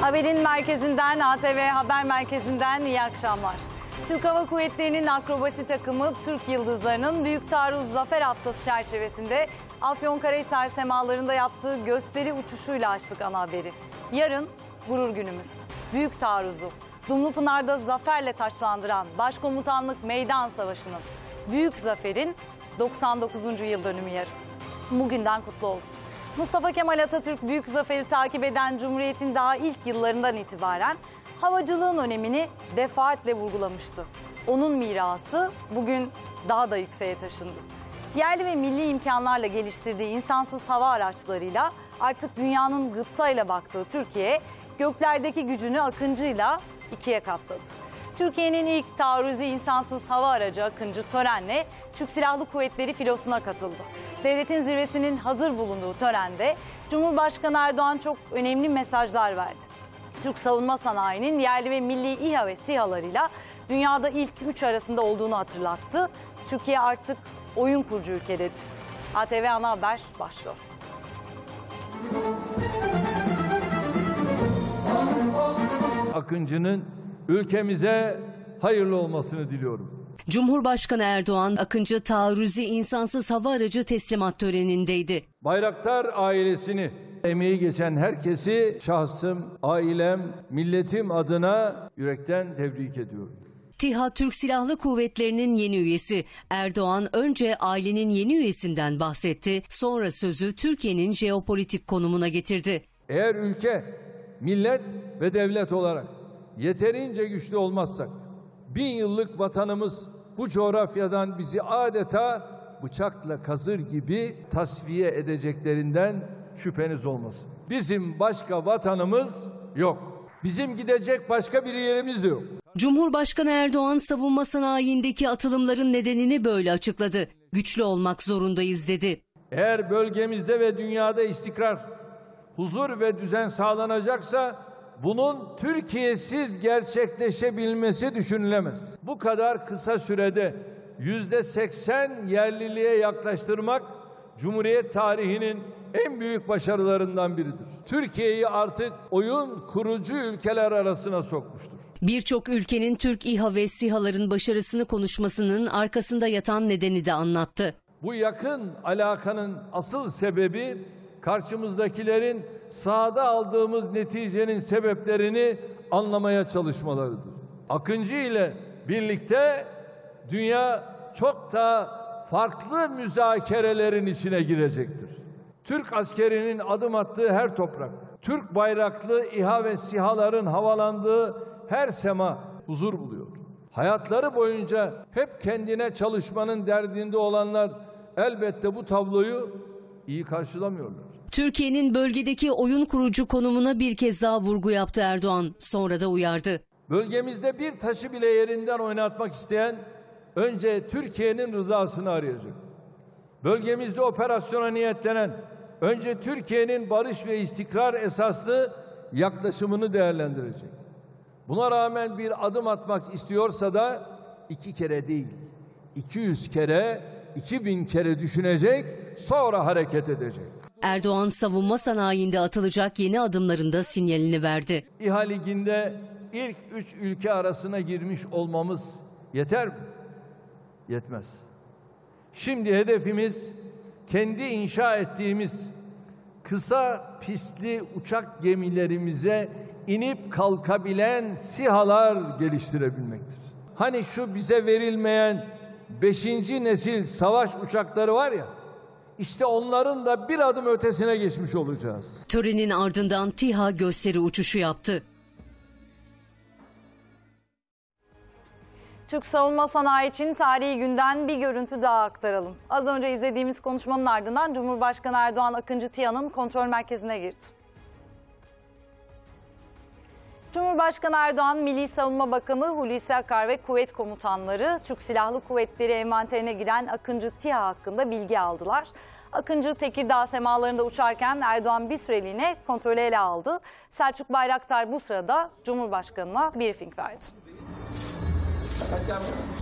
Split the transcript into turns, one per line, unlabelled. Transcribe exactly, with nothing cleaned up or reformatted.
Haberin merkezinden, A T V Haber Merkezi'nden iyi akşamlar. Türk Hava Kuvvetleri'nin akrobasi takımı Türk Yıldızları'nın Büyük Taarruz Zafer Haftası çerçevesinde Afyonkarahisar semalarında yaptığı gösteri uçuşuyla açtık ana haberi. Yarın gurur günümüz. Büyük Taarruz'u Dumlupınar'da zaferle taçlandıran Başkomutanlık Meydan Savaşı'nın büyük zaferin doksan dokuzuncu yıl dönümü yarın. Bugünden kutlu olsun. Mustafa Kemal Atatürk büyük zaferi takip eden Cumhuriyet'in daha ilk yıllarından itibaren havacılığın önemini defaatle vurgulamıştı. Onun mirası bugün daha da yükseğe taşındı. Yerli ve milli imkanlarla geliştirdiği insansız hava araçlarıyla artık dünyanın gıptayla baktığı Türkiye, göklerdeki gücünü Akıncı'yla ikiye katladı. Türkiye'nin ilk taarruzi insansız hava aracı Akıncı törenle Türk Silahlı Kuvvetleri filosuna katıldı. Devletin zirvesinin hazır bulunduğu törende Cumhurbaşkanı Erdoğan çok önemli mesajlar verdi. Türk savunma sanayinin yerli ve milli İHA ve SİHA'larıyla dünyada ilk üç arasında olduğunu hatırlattı. Türkiye artık oyun kurucu ülke dedi. A T V Ana Haber başlıyor.
Akıncı'nın ülkemize hayırlı olmasını diliyorum.
Cumhurbaşkanı Erdoğan, Akıncı taarruzi insansız hava aracı teslimat törenindeydi.
Bayraktar ailesini, emeği geçen herkesi şahsım, ailem, milletim adına yürekten tebrik ediyorum.
TİHA Türk Silahlı Kuvvetleri'nin yeni üyesi. Erdoğan önce ailenin yeni üyesinden bahsetti, sonra sözü Türkiye'nin jeopolitik konumuna getirdi.
Eğer ülke, millet ve devlet olarak yeterince güçlü olmazsak, bin yıllık vatanımız bu coğrafyadan bizi adeta bıçakla kazır gibi tasfiye edeceklerinden şüpheniz olmasın. Bizim başka vatanımız yok. Bizim gidecek başka bir yerimiz de yok.
Cumhurbaşkanı Erdoğan savunma sanayindeki atılımların nedenini böyle açıkladı. Güçlü olmak zorundayız dedi.
Eğer bölgemizde ve dünyada istikrar, huzur ve düzen sağlanacaksa bunun Türkiye'siz gerçekleşebilmesi düşünülemez. Bu kadar kısa sürede yüzde seksen yerliliğe yaklaştırmak Cumhuriyet tarihinin en büyük başarılarından biridir. Türkiye'yi artık oyun kurucu ülkeler arasına sokmuştur.
Birçok ülkenin Türk İHA ve SİHA'ların başarısını konuşmasının arkasında yatan nedeni de anlattı.
Bu yakın alakanın asıl sebebi karşımızdakilerin sahada aldığımız neticenin sebeplerini anlamaya çalışmalarıdır. Akıncı ile birlikte dünya çok daha farklı müzakerelerin içine girecektir. Türk askerinin adım attığı her toprak, Türk bayraklı İHA ve SİHA'ların havalandığı her sema huzur buluyor. Hayatları boyunca hep kendine çalışmanın derdinde olanlar elbette bu tabloyu iyi karşılamıyorlar.
Türkiye'nin bölgedeki oyun kurucu konumuna bir kez daha vurgu yaptı Erdoğan. Sonra da uyardı.
Bölgemizde bir taşı bile yerinden oynatmak isteyen önce Türkiye'nin rızasını arayacak. Bölgemizde operasyona niyetlenen önce Türkiye'nin barış ve istikrar esaslı yaklaşımını değerlendirecek. Buna rağmen bir adım atmak istiyorsa da iki kere değil, iki yüz kere, iki bin kere düşünecek, sonra hareket edecek.
Erdoğan savunma sanayinde atılacak yeni adımlarında sinyalini verdi.
İHA Ligi'nde ilk üç ülke arasına girmiş olmamız yeter mi? Yetmez. Şimdi hedefimiz kendi inşa ettiğimiz kısa pistli uçak gemilerimize inip kalkabilen SİHA'lar geliştirebilmektir. Hani şu bize verilmeyen beşinci nesil savaş uçakları var ya, İşte onların da bir adım ötesine geçmiş olacağız.
Törenin ardından TİHA gösteri uçuşu yaptı.
Türk savunma sanayi için tarihi günden bir görüntü daha aktaralım. Az önce izlediğimiz konuşmanın ardından Cumhurbaşkanı Erdoğan Akıncı TİHA'nın kontrol merkezine girdi. Cumhurbaşkanı Erdoğan, Milli Savunma Bakanı Hulusi Akar ve kuvvet komutanları Türk Silahlı Kuvvetleri envanterine giren Akıncı TİHA hakkında bilgi aldılar. Akıncı Tekirdağ semalarında uçarken Erdoğan bir süreliğine kontrolü ele aldı. Selçuk Bayraktar bu sırada Cumhurbaşkanı'na briefing verdi.